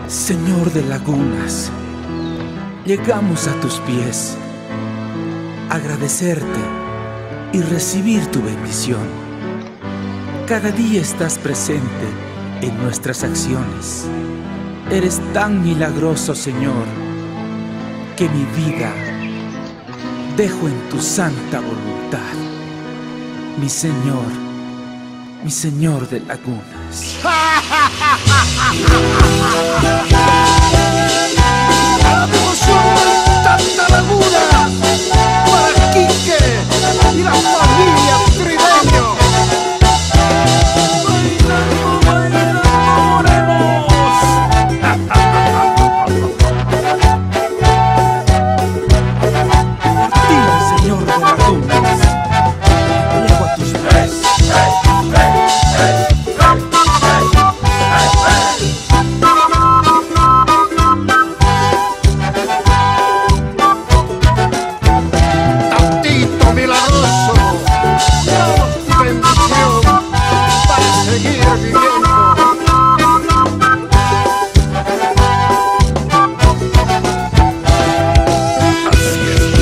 Señor de lagunas, llegamos a tus pies, agradecerte y recibir tu bendición. Cada día estás presente en nuestras acciones. Eres tan milagroso, Señor, que mi vida dejo en tu santa voluntad. Mi Señor de lagunas. La devoción de tanta laguna para Quique y la familia Trideño. Bailando, bailando, morenos. Por ti, Señor de lagunas, llego a tus pies. Tantito milagroso, danos tu bendición para seguir viviendo. Así es,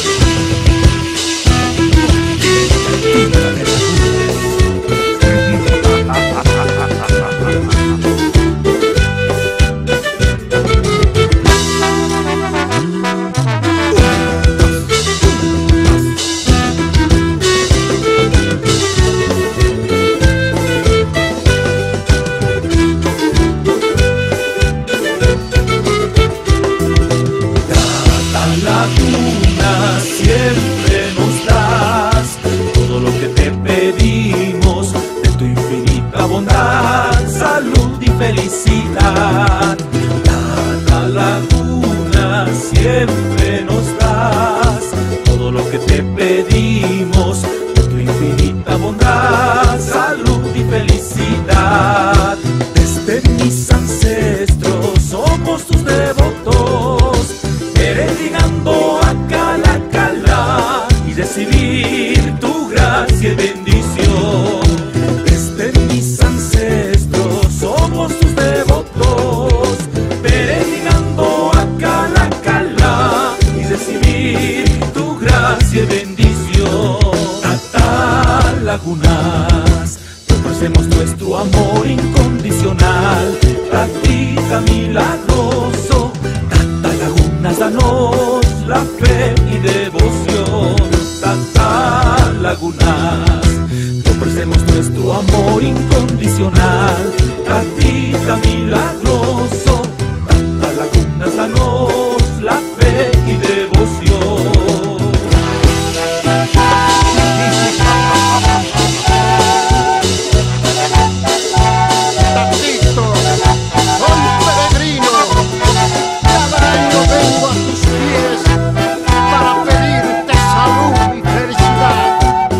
laguna, siempre nos das todo lo que te pedimos, de tu infinita bondad, salud y felicidad. La laguna, siempre nos das todo lo que te pedimos, de tu infinita bondad, salud y felicidad. Desde mis ancestros somos tus devotos, peregrinando a Cala y recibir tu gracia y bendición. Desde mis ancestros somos tus devotos, peregrinando a Cala y recibir tu gracia y bendición. Tata lagunas, te ofrecemos nuestro amor incondicional, práctica milagroso. Danos la fe y devoción. Tata lagunas, te ofrecemos nuestro amor incondicional, práctica milagroso. Tata lagunas, danos la fe y devoción. Tantito, soy peregrino. Cada año vengo a tus pies para pedirte salud y felicidad.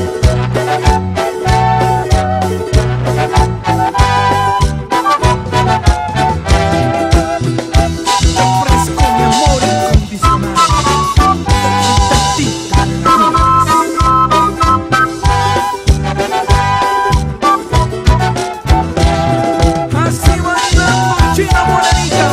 Te ofrezco mi amor incondicional. Tantita lagunas. Así bailando, china morenita.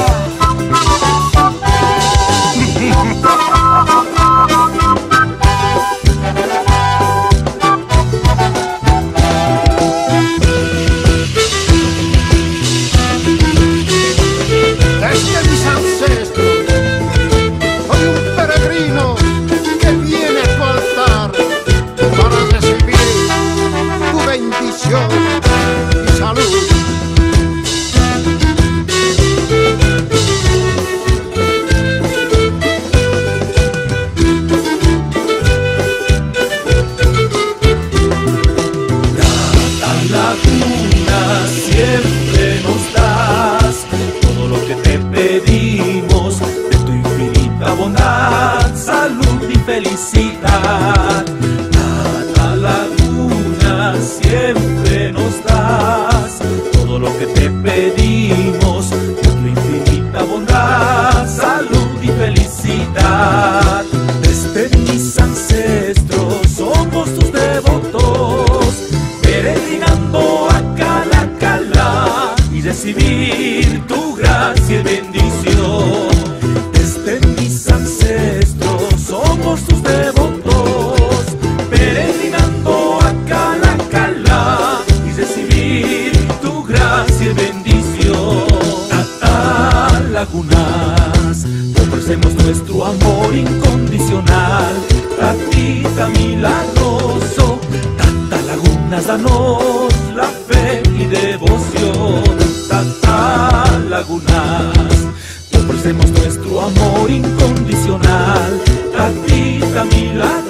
Desde mis ancestros, soy un peregrino que viene a tu altar para recibir tu bendición y salud. Laguna, siempre nos das todo lo que te pedimos, de tu infinita bondad, salud y felicidad. La laguna, siempre nos das todo lo que te pedimos, de tu infinita bondad, salud y felicidad. Desde mis ancestros somos tus devotos, peregrinando a Cala y recibir tu gracia gracia y bendición. Desde mis ancestros somos tus devotos, peregrinando a Calacalá y recibir tu gracia y bendición. Tata Lagunas, te ofrecemos nuestro amor incondicional. Tatita milagroso, Tata Lagunas, danos la fe y devoción. Tata Lagunas, te ofrecemos nuestro amor incondicional. Tatita milagroso,